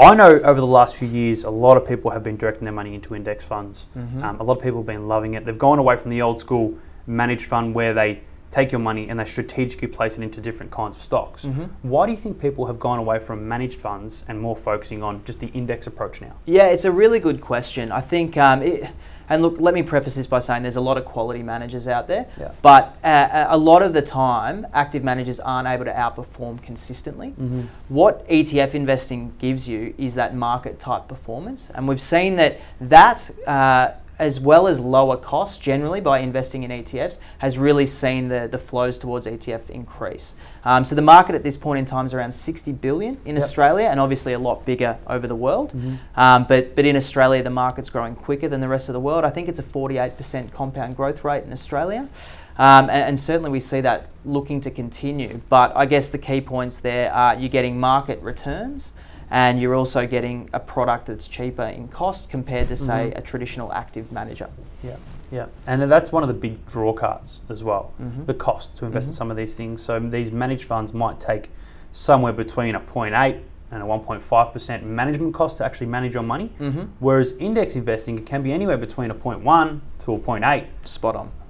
I know over the last few years, a lot of people have been directing their money into index funds. A lot of people have been loving it. They've gone away from the old school managed fund where they take your money and they strategically place it into different kinds of stocks. Why do you think people have gone away from managed funds and more focusing on just the index approach now? Yeah, it's a really good question. I think, and look, let me preface this by saying there's a lot of quality managers out there, but a lot of the time, active managers aren't able to outperform consistently. What ETF investing gives you is that market type performance, and we've seen that as well as lower costs generally by investing in ETFs, has really seen the flows towards ETF increase. So the market at this point in time is around 60 billion in Australia, and obviously a lot bigger over the world. But in Australia, the market's growing quicker than the rest of the world. I think it's a 48% compound growth rate in Australia. And certainly we see that looking to continue. But I guess the key points there are you're getting market returns, and you're also getting a product that's cheaper in cost compared to, say, a traditional active manager. Yeah, and that's one of the big draw cards as well, the cost to invest in some of these things. So these managed funds might take somewhere between a 0.8 and a 1.5% management cost to actually manage your money, whereas index investing can be anywhere between a 0.1 to a 0.8. Spot on.